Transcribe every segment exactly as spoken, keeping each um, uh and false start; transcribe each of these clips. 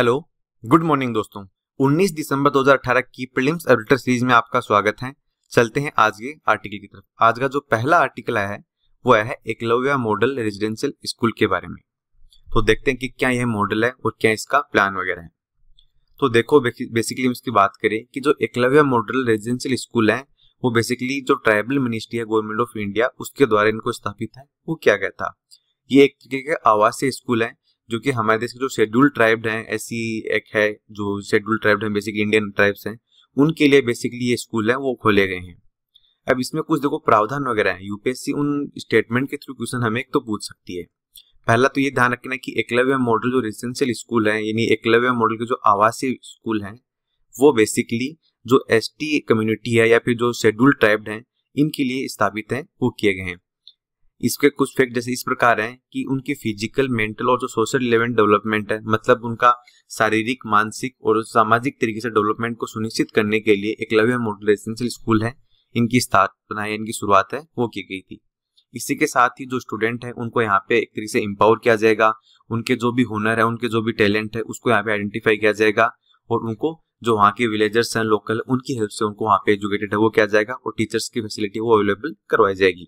Hello, good morning दोस्तों। उन्नीस दिसंबर दो हज़ार अठारह की प्रीलिम्स एडिटर सीरीज में आपका स्वागत है। चलते हैं आज के आर्टिकल की तरफ। आज का जो पहला आर्टिकल आया है वो आया है एकलव्य मॉडल रेजिडेंशियल स्कूल के बारे में। तो देखते हैं कि क्या यह मॉडल है और क्या इसका प्लान वगैरह है। तो देखो, बेसिकली हम इसकी बात करें कि जो एकलव्य मॉडल रेजिडेंशियल स्कूल है वो बेसिकली जो ट्राइबल मिनिस्ट्री है गवर्नमेंट ऑफ इंडिया उसके द्वारा इनको स्थापित है। वो क्या क्या था, ये एक तरीके के आवासीय स्कूल है जो कि हमारे देश के जो शेड्यूल ट्राइब्ड हैं, ऐसी एक है जो शेड्यूल ट्राइब्ड हैं, बेसिकली इंडियन ट्राइब्स हैं, उनके लिए बेसिकली ये स्कूल है वो खोले गए हैं। अब इसमें कुछ देखो प्रावधान वगैरह है। यूपीएससी उन स्टेटमेंट के थ्रू क्वेश्चन हमें एक तो पूछ सकती है। पहला तो ये ध्यान रखना कि एकलव्य मॉडल जो रेजिडेंशियल स्कूल है यानी एकलव्य मॉडल के जो आवासीय स्कूल हैं वो बेसिकली जो एसटी कम्युनिटी है या फिर जो शेड्यूल ट्राइब्ड हैं इनके लिए स्थापित है वो किए गए हैं। इसके कुछ फैक्ट जैसे इस प्रकार हैं कि उनकी फिजिकल, मेंटल और जो सोशल रिलेवेंट डेवलपमेंट है, मतलब उनका शारीरिक, मानसिक और सामाजिक तरीके से डेवलपमेंट को सुनिश्चित करने के लिए एकलव्य मॉडल रेजिडेंशियल स्कूल है इनकी स्थापना है, इनकी शुरुआत है वो की गई थी। इसी के साथ ही जो स्टूडेंट है उनको यहाँ पे एक तरीके से एम्पावर किया जाएगा, उनके जो भी हुनर है, उनके जो भी टैलेंट है उसको यहाँ पे आइडेंटिफाई किया जाएगा और उनको जो वहाँ के विलेजर्स हैं लोकल, उनकी हेल्प से उनको वहाँ पे एजुकेटेड है वो किया जाएगा और टीचर्स की फैसिलिटी वो अवेलेबल करवाई जाएगी।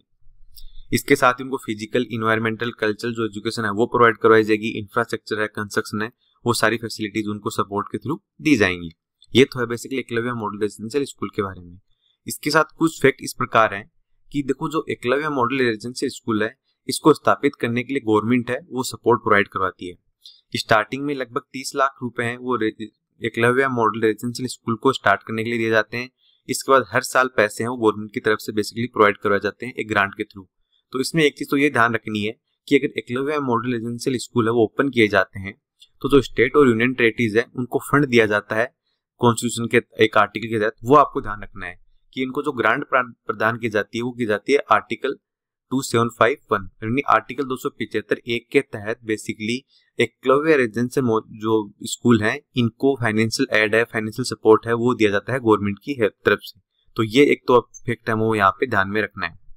इसके साथ ही उनको फिजिकल, इन्वायरमेंटल, कल्चरल जो एजुकेशन है वो प्रोवाइड करवाई जाएगी। इंफ्रास्ट्रक्चर है, कंस्ट्रक्शन है, वो सारी फैसिलिटीज उनको सपोर्ट के थ्रू दी जाएंगी। ये तो है basically Eklavya model residential school के बारे में। इसके साथ कुछ फैक्ट इस प्रकार हैं कि देखो जो एकलव्य मॉडल रेजिडेंशियल स्कूल है इसको स्थापित करने के लिए गवर्नमेंट है वो सपोर्ट प्रोवाइड करवाती है। स्टार्टिंग में लगभग तीस लाख रुपए हैं वो एकलव्य मॉडल रेजिडेंशियल स्कूल को स्टार्ट करने के लिए दिए जाते हैं। इसके बाद हर साल पैसे हैं वो गवर्नमेंट की तरफ से बेसिकली प्रोवाइड करवाए जाते हैं एक ग्रांट के थ्रू। तो इसमें एक चीज तो ये ध्यान रखनी है कि अगर एकलव्य मॉडल रेजिडेंशियल स्कूल है वो ओपन किए जाते हैं तो जो स्टेट और यूनियन टेरिटरीज है उनको फंड दिया जाता है कॉन्स्टिट्यूशन के एक आर्टिकल के तहत। वो आपको ध्यान रखना है कि इनको जो ग्रांट प्रदान की जाती है वो की जाती है आर्टिकल दो सौ इकहत्तर यानी आर्टिकल दो सौ पिछहत्तर एक के तहत। बेसिकली एकलव्य रेजिडेंशियल जो स्कूल है इनको फाइनेंशियल एड है, फाइनेंशियल सपोर्ट है वो दिया जाता है गवर्नमेंट की तरफ से। तो ये एक तो फैक्ट है वो यहाँ पे ध्यान में रखना है।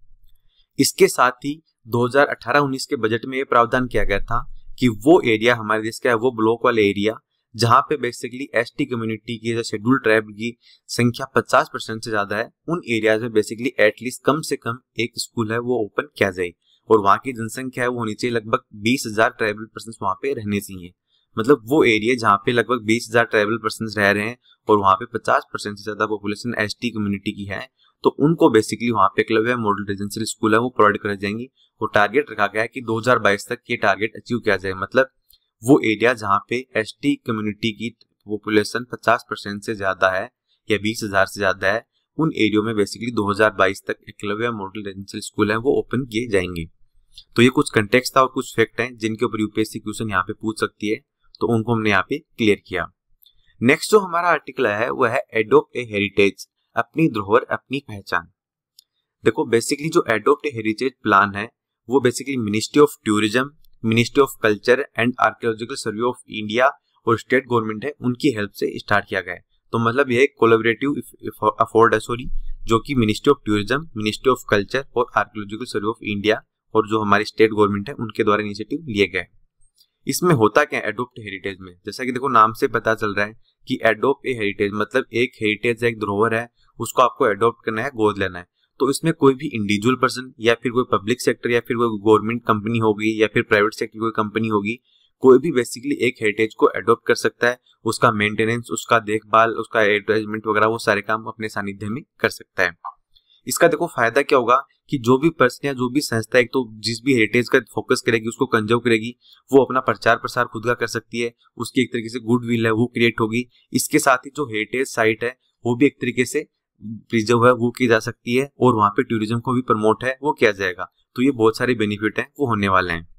इसके साथ ही दो हज़ार अठारह उन्नीस के बजट में ये प्रावधान किया गया था कि वो एरिया हमारे देश का है वो ब्लॉक वाले एरिया जहां पे बेसिकली एसटी कम्युनिटी की या शेड्यूल ट्राइब की संख्या पचास परसेंट से ज्यादा है, उन एरियाज में बेसिकली एटलीस्ट कम से कम एक स्कूल है वो ओपन किया जाए और वहां की जनसंख्या है वो होनी चाहिए लगभग बीस हजार ट्राइबल पर्सन वहां पे रहने चाहिए। मतलब वो एरिया जहाँ पे लगभग बीस हजार ट्राइबल पर्सन रह रहे हैं और वहां पे पचास परसेंट से ज्यादा पॉपुलेशन एसटी कम्युनिटी की है, तो उनको बेसिकली वहां पे एकलव्य मॉडल रेजिडेंशियल स्कूल है वो प्रोवाइड कराई जाएंगी। और टारगेट रखा गया है कि दो हज़ार बाईस तक ये टारगेट अचीव किया जाए। मतलब वो एरिया जहाँ पे एसटी कम्युनिटी की पॉपुलेशन पचास परसेंट से ज्यादा है या बीस हजार से ज्यादा है, उन एरियो में बेसिकली दो हज़ार बाईस तक एकलव्य मॉडल रेजिडेंशियल स्कूल है वो ओपन किए जाएंगे। तो ये कुछ कंटेक्स्ट था और कुछ फैक्ट हैं जिनके ऊपर यूपीएससी क्वेश्चन यहाँ पे पूछ सकती है, तो उनको हमने यहाँ पे क्लियर किया। नेक्स्ट जो हमारा आर्टिकल है वो है एडॉप्ट ए हेरिटेज, अपनी धरोहर अपनी पहचान। देखो बेसिकली जो एडॉप्ट ए हेरिटेज प्लान है वो basically ministry of tourism, ministry of culture and archaeological survey of India और स्टेट गवर्नमेंट है उनकी हेल्प से स्टार्ट किया गया है। तो मतलब यह कोलैबोरेटिव एफर्ट है सॉरी जो कि ministry of tourism, ministry of culture और आर्कियोलॉजिकल सर्वे ऑफ इंडिया और जो हमारी स्टेट गवर्नमेंट है उनके द्वारा इनिशिएटिव लिए गए। इसमें होता क्या है एडॉप्ट हेरिटेज में, जैसा कि देखो नाम से पता चल रहा है कि एडॉप्ट ए हेरिटेज मतलब एक हेरिटेज एक धरोहर है उसको आपको एडॉप्ट करना है, गोद लेना है। तो इसमें कोई भी इंडिविजुअल पर्सन या फिर कोई पब्लिक सेक्टर या फिर कोई गवर्नमेंट कंपनी होगी या फिर प्राइवेट सेक्टर की कोई कंपनी होगी, कोई भी बेसिकली एक हेरिटेज को एडॉप्ट कर सकता है। उसका मेंटेनेंस, उसका देखभाल, उसका एडवर्टाइजमेंट वगैरह वो सारे काम अपने सानिध्य में कर सकता है। इसका देखो फायदा क्या होगा कि जो भी पर्सन या जो भी संस्था एक तो जिस भी हेरिटेज का फोकस करेगी उसको कंजर्व करेगी, वो अपना प्रचार प्रसार खुद का कर सकती है, उसकी एक तरीके से गुडविल है वो क्रिएट होगी। इसके साथ ही जो हेरिटेज साइट है वो भी एक तरीके से प्रिजर्व है वो की जा सकती है और वहां पे टूरिज्म को भी प्रमोट है वो किया जाएगा। तो ये बहुत सारे बेनिफिट है वो होने वाले हैं।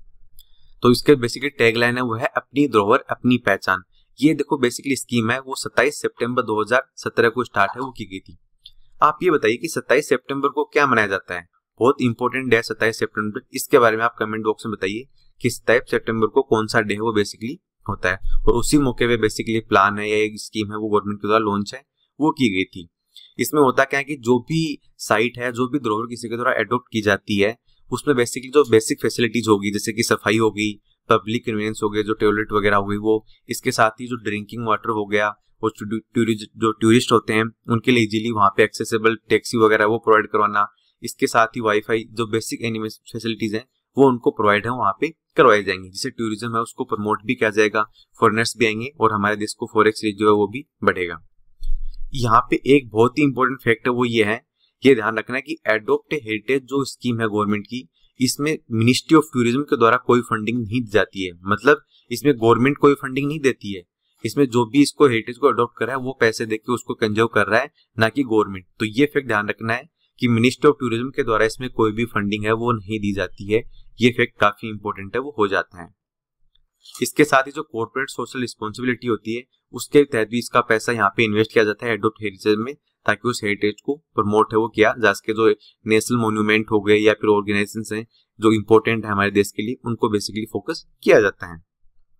तो इसके बेसिकली टैगलाइन है वो है अपनी धरोहर अपनी पहचान। ये देखो बेसिकली स्कीम है वो सत्ताईस सितंबर दो हज़ार सत्रह को स्टार्ट है वो की गई थी। आप ये बताइए कि सत्ताईस सितंबर को क्या मनाया जाता है, बहुत इंपॉर्टेंट डे है सत्ताईस सितंबर। इसके बारे में आप कमेंट बॉक्स में बताइए कि सत्ताईस सितंबर को कौन सा डे है वो बेसिकली होता है। और उसी मौके पे बेसिकली प्लान है या एक स्कीम है वो गवर्नमेंट के द्वारा लॉन्च है वो की गई थी। इसमें होता क्या है कि जो भी साइट है, जो भी धरोहर किसी के द्वारा एडॉप्ट की जाती है, उसमें बेसिकली जो बेसिक फैसिलिटीज होगी जैसे कि सफाई होगी, पब्लिक कन्वीनियंस हो गए, जो टॉयलेट वगैरह हो गई वो, इसके साथ ही जो ड्रिंकिंग वाटर हो गया, और जो टूरिस्ट होते हैं उनके लिए इजीली वहाँ पे एक्सेसिबल टैक्सी वगैरह वो प्रोवाइड करवाना, इसके साथ ही वाईफाई, जो बेसिक एनिमेशन फैसिलिटीज हैं वो उनको प्रोवाइड है वहाँ पे करवाई जाएंगी, जिससे टूरिज्म है उसको प्रमोट भी किया जाएगा, फॉरेनर्स भी आएंगे और हमारे देश को फॉरेक्स रेट जो है वो भी बढ़ेगा। यहाँ पे एक बहुत ही इंपॉर्टेंट फैक्ट है वो ये है, ये ध्यान रखना है कि एडोप्ट हेरिटेज जो स्कीम है गवर्नमेंट की, इसमें मिनिस्ट्री ऑफ टूरिज्म के द्वारा कोई फंडिंग नहीं दी जाती है, मतलब इसमें गवर्नमेंट कोई फंडिंग नहीं देती है, इसमें जो भी इसको हेरिटेज को अडॉप्ट कर रहा है वो पैसे देके उसको कंजर्व कर रहा है, ना कि गवर्नमेंट। तो ये फैक्ट ध्यान रखना है कि मिनिस्ट्री ऑफ टूरिज्म के द्वारा इसमें कोई भी फंडिंग है वो नहीं दी जाती है, ये फैक्ट काफी इंपॉर्टेंट है वो हो जाता है। इसके साथ ही जो कॉर्पोरेट सोशल रिस्पॉन्सिबिलिटी होती है उसके तहत भी इसका पैसा यहाँ पे इन्वेस्ट किया जाता है एडोप्ट हेरिटेज में, ताकि उस हेरिटेज को प्रमोट है वो किया जा सके, जो नेशनल मोन्यूमेंट हो गए या फिर ऑर्गेनाइजेशन हैं जो इंपॉर्टेंट है हमारे देश के लिए, उनको बेसिकली फोकस किया जाता है।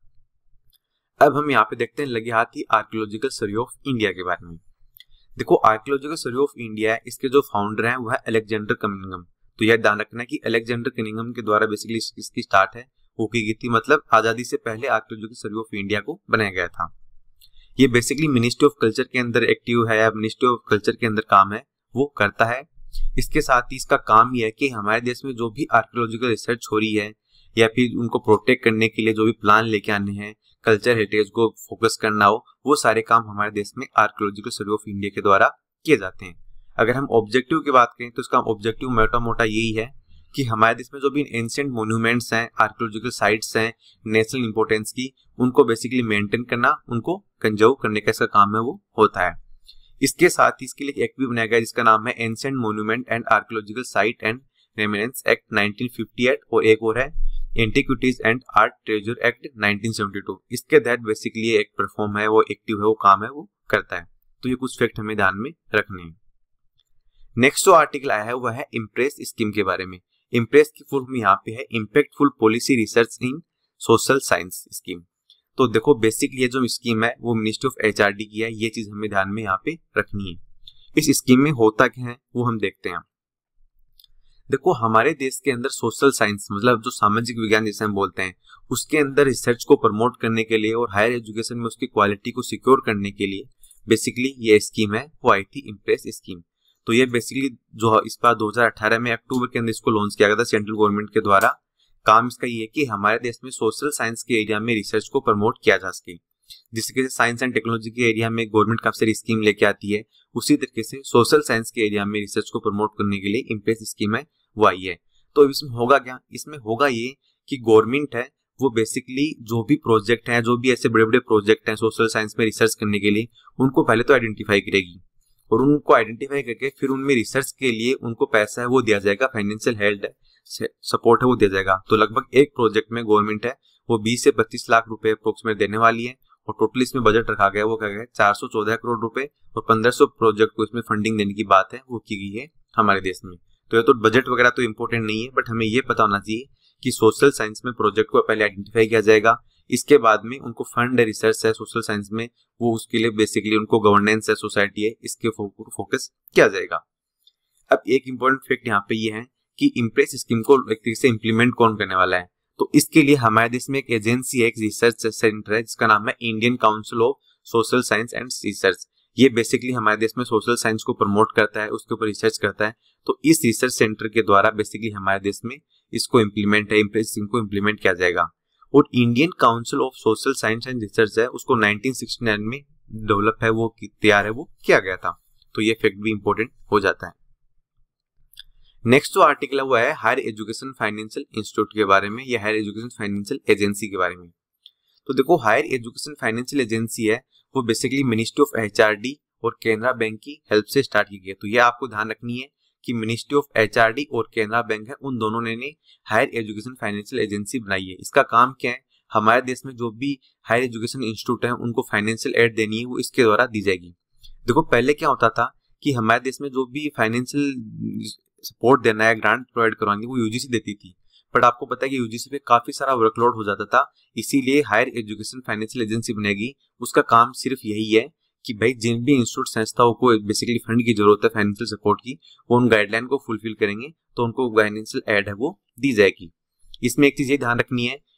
अब हम यहाँ पे देखते हैं लगे हाथ ही आर्कियोलॉजिकल सर्वे ऑफ इंडिया के बारे में। देखो आर्कियोलॉजिकल सर्वे ऑफ इंडिया है, इसके जो फाउंडर हैं वो है अलेक्जेंडर कनिंघम। तो यह ध्यान रखना है कि अलेक्जेंडर कनिंघम के द्वारा बेसिकली इसकी स्टार्ट है वो की गई थी, मतलब आजादी से पहले आर्कियोलॉजिकल सर्वे ऑफ इंडिया को बनाया गया था। ये बेसिकली मिनिस्ट्री ऑफ कल्चर के अंदर एक्टिव है या मिनिस्ट्री ऑफ कल्चर के अंदर काम है वो करता है। इसके साथ ही इसका काम यह है कि हमारे देश में जो भी आर्कियोलॉजिकल रिसर्च हो रही है या फिर उनको प्रोटेक्ट करने के लिए जो भी प्लान लेके आने हैं, कल्चर हेरिटेज को फोकस करना हो, वो सारे काम हमारे देश में आर्कियोलॉजिकल सर्वे ऑफ इंडिया के द्वारा किए जाते हैं। अगर हम ऑब्जेक्टिव की बात करें तो इसका ऑब्जेक्टिव मोटा मोटा यही है कि हमारे देश में जो भी एंशिएंट मॉन्यूमेंट्स हैं, आर्कियोलॉजिकल साइट्स हैं नेशनल इंपॉर्टेंस की, उनको बेसिकली मेंटेन करना, उनको कंजर्व करने का इसका काम है वो होता है। इसके साथ ही इसके लिए एक एक्ट भी बनाया गया जिसका नाम है ancient monument and archaeological site and remains act nineteen fifty eight, और एक और है antiquities and art treasure act nineteen seventy two. इसके तहत बेसिकली एक परफॉर्म है वो एक्टिव है वो काम है वो करता है। तो ये कुछ फैक्ट हमें ध्यान में रखने हैं। नेक्स्ट जो आर्टिकल आया है वह है इम्प्रेस स्कीम के बारे में। इम्प्रेस की फुल यहाँ पे है impactful policy research in social science scheme. तो देखो बेसिकली ये जो स्कीम है वो मिनिस्ट्री ऑफ एचआरडी की है, ये चीज हमें ध्यान में यहाँ पे रखनी है। इस स्कीम में होता क्या है वो हम देखते हैं। देखो हमारे देश के अंदर सोशल साइंस मतलब जो सामाजिक विज्ञान जिसे हम बोलते हैं, उसके अंदर रिसर्च को प्रमोट करने के लिए और हायर एजुकेशन में उसकी क्वालिटी को सिक्योर करने के लिए बेसिकली ये स्कीम है वो आई थी इम्प्रेस स्कीम। तो ये बेसिकली जो इस बार दो हज़ार अठारह में अक्टूबर के अंदर इसको लॉन्च किया गया था सेंट्रल गवर्नमेंट के द्वारा। काम इसका ये है कि हमारे देश में सोशल साइंस के एरिया में रिसर्च को प्रमोट किया जा सके। जिस तरीके से साइंस एंड टेक्नोलॉजी के एरिया में गवर्नमेंट काफी सारी स्कीम लेके आती है, उसी तरीके से सोशल साइंस के एरिया में रिसर्च को प्रमोट करने के लिए इम्प्रेस स्कीम है वो आई है। तो इसमें होगा क्या, इसमें होगा ये कि गवर्नमेंट है वो बेसिकली जो भी प्रोजेक्ट है, जो भी ऐसे बड़े बड़े प्रोजेक्ट हैं सोशल साइंस में रिसर्च करने के लिए, उनको पहले तो आइडेंटिफाई करेगी और उनको आइडेंटिफाई करके फिर उनमें रिसर्च के लिए उनको पैसा है वो दिया जाएगा, फाइनेंशियल हेल्प सपोर्ट है वो दिया जाएगा। तो लगभग एक प्रोजेक्ट में गवर्नमेंट है वो बीस से पच्चीस लाख रुपए अप्रोक्सीमेट देने वाली है और टोटल इसमें बजट रखा गया वो क्या गया चार सौ चौदह करोड़ रुपए और पंद्रह सौ प्रोजेक्ट को इसमें फंडिंग देने की बात है वो की गई है हमारे देश में। तो ये तो बजट वगैरह तो इम्पोर्टेंट नहीं है, बट हमें ये पता होना चाहिए कि सोशल साइंस में प्रोजेक्ट को पहले आइडेंटिफाई किया जाएगा, इसके बाद में उनको फंड है, रिसर्च है सोशल साइंस में वो उसके लिए बेसिकली उनको गवर्नेंस है, सोसाइटी है, इसके फोकस किया जाएगा। अब एक इंपॉर्टेंट फैक्ट यहाँ पे ये है कि इम्प्रेस स्कीम को एक तरीके से इम्प्लीमेंट कौन करने वाला है। तो इसके लिए हमारे देश में एक एजेंसी है, एक रिसर्च सेंटर है जिसका नाम है Indian council of social science and research. ये बेसिकली हमारे देश में सोशल साइंस को प्रमोट करता है, उसके ऊपर रिसर्च करता है। तो इस रिसर्च सेंटर के द्वारा बेसिकली हमारे देश में इसको इम्प्लीमेंट है, इम्प्रेस स्कीम को इम्प्लीमेंट किया जाएगा। और Indian council of social science and research है उसको नाइनटीन सिक्सटी नाइन में डेवलप है वो तैयार है वो किया गया था। तो ये फैक्ट भी इंपॉर्टेंट हो जाता है। नेक्स्ट जो आर्टिकल है वो है हायर एजुकेशन फाइनेंशियल इंस्टीट्यूट के बारे में या हायर एजुकेशन फाइनेंशियल एजेंसी के बारे में। तो देखो हायर एजुकेशन फाइनेंशियल एजेंसी है वो बेसिकली मिनिस्ट्री ऑफ एचआरडी और केनरा बैंक की हेल्प से स्टार्ट की गई है। तो ये आपको ध्यान रखनी है कि मिनिस्ट्री ऑफ एचआरडी और केनरा बैंक है उन दोनों ने, ने हायर एजुकेशन फाइनेंशियल एजेंसी बनाई है। इसका काम क्या है, हमारे देश में जो भी हायर एजुकेशन इंस्टीट्यूट है उनको फाइनेंशियल एड देनी है वो इसके द्वारा दी जाएगी। देखो पहले क्या होता था कि हमारे देश में जो भी फाइनेंशियल सपोर्ट देना है, ग्रांट प्रोवाइड करवानी वो यूजीसी देती थी, बट आपको पता है कि यूजीसी पे काफी सारा वर्कलोड हो जाता था, इसीलिए हायर एजुकेशन फाइनेंशियल एजेंसी बनेगी। उसका काम सिर्फ यही है कि भाई जिन भी इंस्टीट्यूट संस्थाओं को बेसिकली फंड की जरूरत है फाइनेंशियल सपोर्ट की, वो उन गाइडलाइन को फुलफिल करेंगे तो उनको फाइनेंशियल एड है वो दी जाएगी। इसमें एक चीज ये ध्यान रखनी है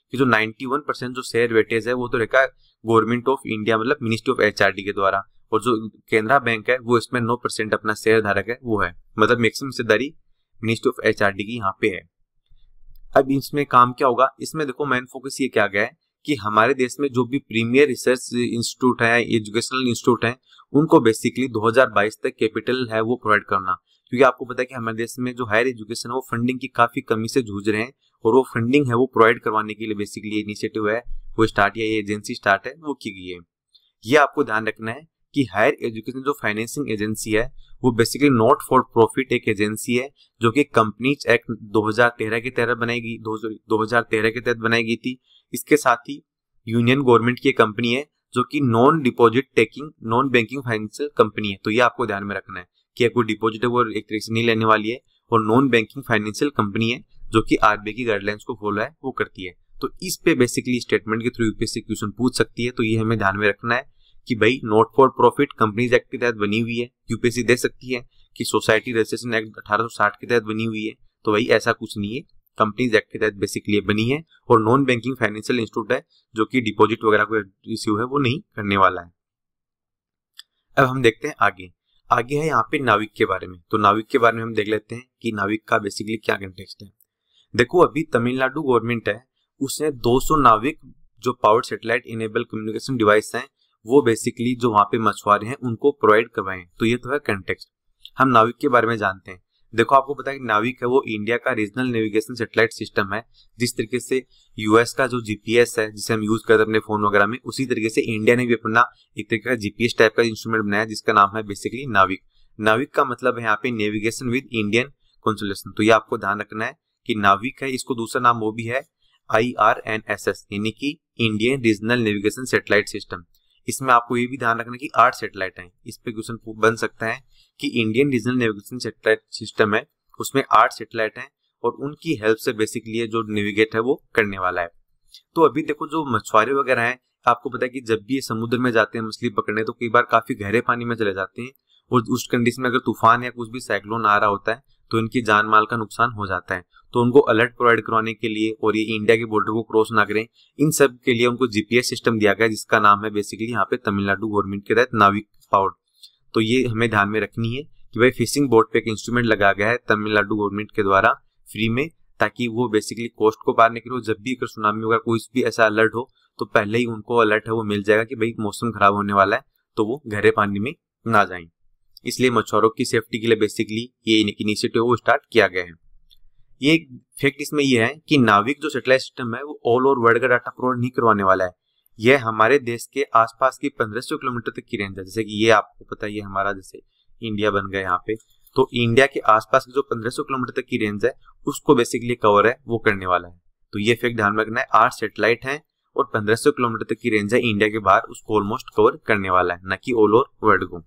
कि जो इक्यानवे परसेंट जो शेयर वेटेज है वो तो रहेगा गवर्नमेंट ऑफ इंडिया मतलब मिनिस्ट्री ऑफ एचआरडी के द्वारा, और जो केनरा बैंक है वो इसमें नौ परसेंट अपना शेयर धारक है वो है, मतलब मैक्सिमम हिस्सेदारी मिनिस्ट्री ऑफ एचआरडी की यहाँ पे है। अब इसमें काम क्या होगा, इसमें देखो मेन फोकस ये क्या गया है कि हमारे देश में जो भी प्रीमियर रिसर्च इंस्टीट्यूट है, एजुकेशनल इंस्टीट्यूट है, उनको बेसिकली दो हज़ार बाईस तक कैपिटल है वो प्रोवाइड करना, क्योंकि आपको पता है कि हमारे देश में जो हायर एजुकेशन है वो फंडिंग की काफी कमी से जूझ रहे हैं, और वो फंडिंग है वो प्रोवाइड करवाने के लिए बेसिकली इनिशिएटिव है वो स्टार्ट या ये एजेंसी स्टार्ट है वो की गई है। ये आपको ध्यान रखना है कि हायर एजुकेशन जो फाइनेंसिंग एजेंसी है वो बेसिकली नॉट फॉर प्रॉफिट एक एजेंसी है जो कि कंपनीज एक्ट दो हज़ार तेरह के तहत बनाई गई दो हज़ार तेरह के तहत बनाई गई थी। इसके साथ ही यूनियन गवर्नमेंट की कंपनी है जो कि non deposit taking non banking financial company है। तो ये आपको ध्यान में रखना है कि कोई डिपॉजिट है वो एक तरीके से नहीं लेने वाली है, और नॉन बैंकिंग फाइनेंशियल कंपनी है जो कि आरबीआई की गाइडलाइंस को फॉलो है वो करती है। तो इस पे बेसिकली स्टेटमेंट के थ्रू यूपीएससी क्वेश्चन पूछ सकती है। तो ये हमें ध्यान में रखना है कि भाई not for profit companies act के तहत बनी हुई है, यूपीएससी दे सकती है कि सोसाइटी रजिस्ट्रेशन एक्ट अठारह सौ साठ के तहत बनी हुई है, तो भाई ऐसा कुछ नहीं है, कंपनीज एक्ट के तहत बेसिकली बनी है, और नॉन बैंकिंग फाइनेंशियल इंस्टीट्यूट है जो कि डिपॉजिट वगैरह को इश्यू है वो नहीं करने वाला है। अब हम देखते हैं आगे आगे है यहाँ पे नाविक के बारे में। तो नाविक के बारे में हम देख लेते हैं कि नाविक का बेसिकली क्या कंटेक्स्ट है। देखो अभी तमिलनाडु गवर्नमेंट है उसने दो सौ नाविक जो powered satellite enable communication device हैं वो बेसिकली जो वहां पे मछुआरे हैं उनको प्रोवाइड करवाएं। तो ये तो है कंटेक्स्ट। हम नाविक के बारे में जानते हैं। देखो आपको पता है कि नाविक है वो इंडिया का रीजनल नेविगेशन सैटेलाइट सिस्टम है। जिस तरीके से यूएस का जो जीपीएस है जिसे हम यूज करते हैं अपने फोन वगैरह में, उसी तरीके से इंडिया ने भी अपना एक तरीके का जीपीएस टाइप का इंस्ट्रूमेंट बनाया जिसका नाम है बेसिकली नाविक। नाविक का मतलब है यहाँ पे नेविगेशन विद इंडियन कॉन्स्टलेशन। तो ये आपको ध्यान रखना है कि नाविक है, इसको दूसरा नाम वो भी है I R N S S यानी कि Indian regional navigation satellite system. इसमें आपको ये भी ध्यान रखना है कि आठ सैटेलाइट हैं। इस पे क्वेश्चन बन सकता है कि Indian regional navigation satellite system है उसमें आठ सैटेलाइट हैं और उनकी हेल्प से बेसिकली जो नेविगेट है वो करने वाला है। तो अभी देखो जो मछुआरे वगैरह हैं, आपको पता है कि जब भी ये समुद्र में जाते हैं मछली पकड़ने तो कई बार काफी गहरे पानी में चले जाते हैं, और उस कंडीशन में अगर तूफान या कुछ भी साइक्लोन आ रहा होता है तो इनकी जान माल का नुकसान हो जाता है। तो उनको अलर्ट प्रोवाइड करवाने के लिए और ये इंडिया के बॉर्डर को क्रॉस ना करें, इन सब के लिए उनको जीपीएस सिस्टम दिया गया जिसका नाम है बेसिकली यहाँ पे तमिलनाडु गवर्नमेंट के तहत नाविक पावर्ड। तो ये हमें ध्यान में रखनी है कि भाई फिशिंग बोट पे एक इंस्ट्रूमेंट लगाया गया है तमिलनाडु गवर्नमेंट के द्वारा फ्री में, ताकि वो बेसिकली कोस्ट को पार निकले हो। जब भी अगर सुनामी वगैरह कोई भी ऐसा अलर्ट हो तो पहले ही उनको अलर्ट है वो मिल जाएगा कि भाई मौसम खराब होने वाला है, तो वो गहरे पानी में ना जाएं। इसलिए मछुआरों की सेफ्टी के लिए बेसिकली ये इनिशिएटिव वो स्टार्ट किया गया है। ये फैक्ट इसमें ये है कि नाविक जो सैटेलाइट सिस्टम है वो ऑल ओवर वर्ल्ड का डाटा प्रोवाइड नहीं करवाने वाला है। यह हमारे देश के आसपास की पंद्रह सौ किलोमीटर तक की रेंज है। जैसे कि ये आपको पता है ये हमारा जैसे इंडिया बन गया यहाँ पे, तो इंडिया के आसपास की जो पंद्रह सौ किलोमीटर तक की रेंज है उसको बेसिकली कवर है वो करने वाला है। तो ये फैक्ट ध्यान में रखना है, आठ सैटेलाइट हैं और पंद्रह सौ किलोमीटर तक की रेंज है इंडिया के बाहर, उसको ऑलमोस्ट कवर करने वाला है, न कि ऑल ओवर वर्ल्ड को।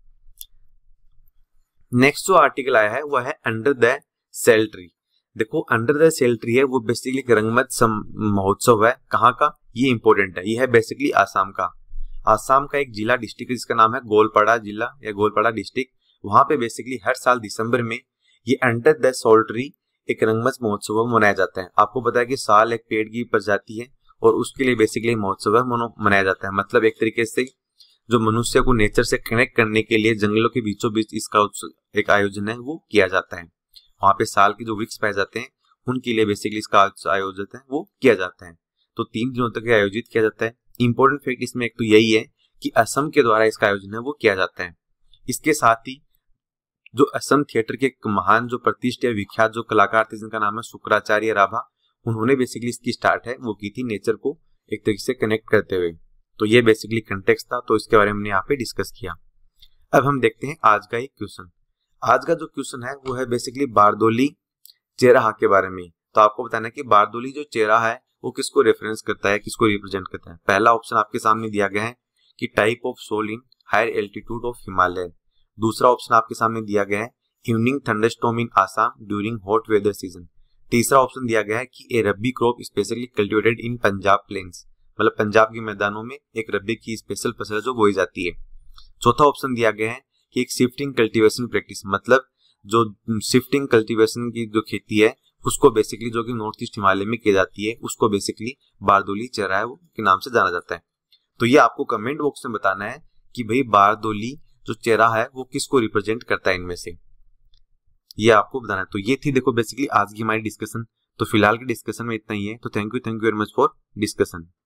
नेक्स्ट जो आर्टिकल आया है वो है अंडर द सेल ट्री। देखो अंडर द सेल ट्री है वो बेसिकली रंगमत महोत्सव है। कहाँ का, ये इंपॉर्टेंट है। ये है बेसिकली आसाम का। आसाम का एक जिला डिस्ट्रिक्ट जिसका नाम है गोलपाड़ा जिला या गोलपाड़ा डिस्ट्रिक्ट। वहां पे बेसिकली हर साल दिसंबर में ये अंडर द सोल ट्री एक रंगमत महोत्सव मनाया जाता है। आपको पता है कि साल एक पेड़ की प्रजाति है और उसके लिए बेसिकली महोत्सव मनाया जाता है। मतलब एक तरीके से जो मनुष्य को नेचर से कनेक्ट करने के लिए जंगलों के बीचों बीच इसका एक आयोजन है वो किया जाता है। वहां पे साल के जो वृक्ष पाए जाते हैं उनके लिए बेसिकली इसका आयोजन है वो किया जाता है। तो तीन दिनों तक आयोजित किया जाता है। इंपॉर्टेंट फैक्ट इसमें एक तो यही है कि असम के द्वारा इसका आयोजन है वो किया जाता है। इसके साथ ही जो असम थिएटर के महान जो प्रतिष्ठित विख्यात जो कलाकार थे जिनका नाम है शुक्राचार्य राभा, उन्होंने बेसिकली इसकी स्टार्ट है वो की थी नेचर को एक तरीके से कनेक्ट करते हुए। तो ये बेसिकली कंटेक्स्ट था, तो इसके बारे में हमने यहाँ पे डिस्कस किया। अब हम देखते हैं आज का एक क्वेश्चन। आज का जो क्वेश्चन है वो है बेसिकली बारदोली चेराहा के बारे में। तो आपको बताना है कि बारदोली जो चेराहा है वो किसको रेफरेंस करता है, किसको रिप्रेजेंट करता है। पहला ऑप्शन आपके सामने दिया गया है कि type of soil in higher altitude of Himalaya. दूसरा ऑप्शन आपके सामने दिया गया है evening thunderstorm in Assam during hot weather season. तीसरा ऑप्शन दिया गया है कि a rabi crop specially cultivated in Punjab plains, मतलब पंजाब के मैदानों में एक रबी की स्पेशल फसल जो बोई जाती है। चौथा ऑप्शन दिया गया है कि एक शिफ्टिंग कल्टीवेशन प्रैक्टिस, मतलब जो शिफ्टिंग कल्टीवेशन की जो खेती है उसको बेसिकली जो कि नॉर्थ ईस्ट हिमालय में की जाती है उसको बेसिकली बारदोली चेहरा है वो के नाम से जाना जाता है। तो ये आपको कमेंट बॉक्स में बताना है कि भाई बारदोली जो चेहरा है वो किसको रिप्रेजेंट करता है इनमें से, ये आपको बताना है। तो ये थी देखो बेसिकली आज की हमारी डिस्कशन। तो फिलहाल की डिस्कशन में इतना ही है। तो thank you thank you very much for discussion.